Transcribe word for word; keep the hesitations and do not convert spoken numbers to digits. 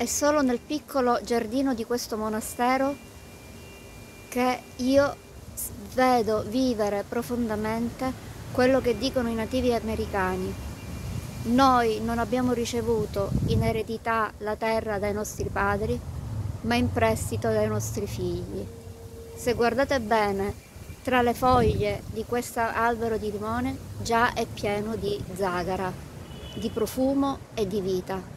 È solo nel piccolo giardino di questo monastero che io vedo vivere profondamente quello che dicono i nativi americani. Noi non abbiamo ricevuto in eredità la terra dai nostri padri, ma in prestito dai nostri figli. Se guardate bene, tra le foglie di questo albero di limone già è pieno di zagara, di profumo e di vita.